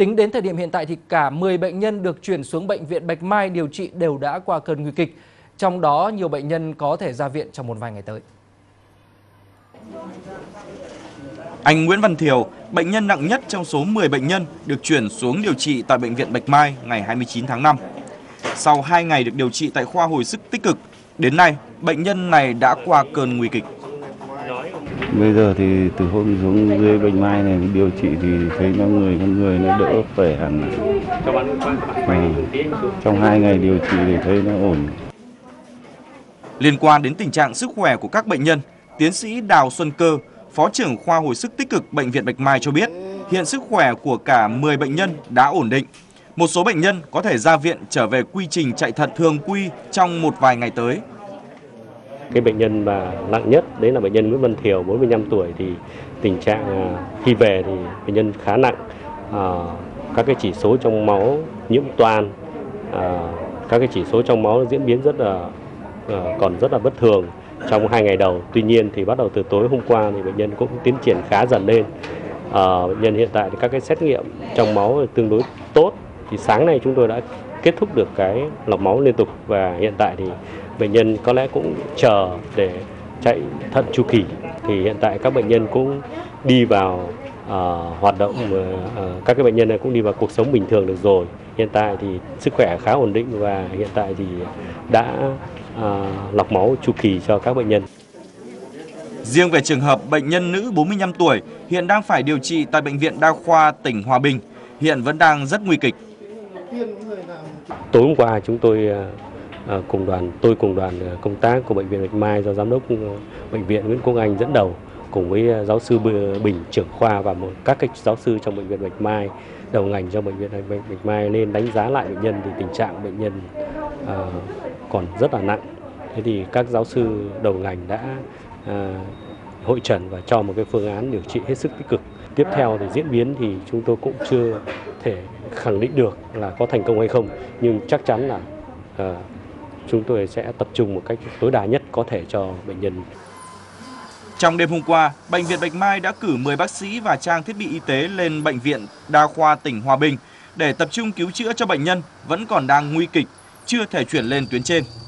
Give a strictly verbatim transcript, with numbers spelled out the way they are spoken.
Tính đến thời điểm hiện tại thì cả mười bệnh nhân được chuyển xuống bệnh viện Bạch Mai điều trị đều đã qua cơn nguy kịch. Trong đó nhiều bệnh nhân có thể ra viện trong một vài ngày tới. Anh Nguyễn Văn Thiều, bệnh nhân nặng nhất trong số mười bệnh nhân được chuyển xuống điều trị tại bệnh viện Bạch Mai ngày hai mươi chín tháng năm. Sau hai ngày được điều trị tại khoa hồi sức tích cực, đến nay bệnh nhân này đã qua cơn nguy kịch. Bây giờ thì từ hôm xuống dưới Bạch Mai này điều trị thì thấy nó người con người nó đỡ khỏe hẳn. Ừ. Trong hai ngày điều trị thì thấy nó ổn. Liên quan đến tình trạng sức khỏe của các bệnh nhân, tiến sĩ Đào Xuân Cơ, Phó trưởng khoa hồi sức tích cực bệnh viện Bạch Mai cho biết, hiện sức khỏe của cả mười bệnh nhân đã ổn định. Một số bệnh nhân có thể ra viện trở về quy trình chạy thận thường quy trong một vài ngày tới. Cái bệnh nhân mà nặng nhất đấy là bệnh nhân Nguyễn Văn Thiều, bốn mươi lăm tuổi, thì tình trạng khi về thì bệnh nhân khá nặng, à, các cái chỉ số trong máu nhiễm toan, à, các cái chỉ số trong máu diễn biến rất là à, còn rất là bất thường trong hai ngày đầu. Tuy nhiên thì bắt đầu từ tối hôm qua thì bệnh nhân cũng tiến triển khá dần lên. À, bệnh nhân hiện tại thì các cái xét nghiệm trong máu tương đối tốt. Thì sáng nay chúng tôi đã kết thúc được cái lọc máu liên tục và hiện tại thì bệnh nhân có lẽ cũng chờ để chạy thận chu kỳ. Thì hiện tại các bệnh nhân cũng đi vào uh, hoạt động, uh, các cái bệnh nhân này cũng đi vào cuộc sống bình thường được rồi. Hiện tại thì sức khỏe khá ổn định và hiện tại thì đã uh, lọc máu chu kỳ cho các bệnh nhân. Riêng về trường hợp bệnh nhân nữ bốn mươi lăm tuổi hiện đang phải điều trị tại Bệnh viện Đa khoa tỉnh Hòa Bình, hiện vẫn đang rất nguy kịch. Tối hôm qua chúng tôi uh, cùng đoàn, tôi cùng đoàn công tác của Bệnh viện Bạch Mai do Giám đốc Bệnh viện Nguyễn Quốc Anh dẫn đầu, cùng với giáo sư Bình trưởng khoa và một các cái giáo sư trong Bệnh viện Bạch Mai, đầu ngành trong Bệnh viện Bạch Mai lên đánh giá lại bệnh nhân thì tình trạng bệnh nhân uh, còn rất là nặng. Thế thì các giáo sư đầu ngành đã uh, hội chẩn và cho một cái phương án điều trị hết sức tích cực. Tiếp theo thì diễn biến thì chúng tôi cũng chưa thể khẳng định được là có thành công hay không, nhưng chắc chắn là uh, chúng tôi sẽ tập trung một cách tối đa nhất có thể cho bệnh nhân. Trong đêm hôm qua, Bệnh viện Bạch Mai đã cử mười bác sĩ và trang thiết bị y tế lên Bệnh viện Đa khoa tỉnh Hòa Bình để tập trung cứu chữa cho bệnh nhân vẫn còn đang nguy kịch, chưa thể chuyển lên tuyến trên.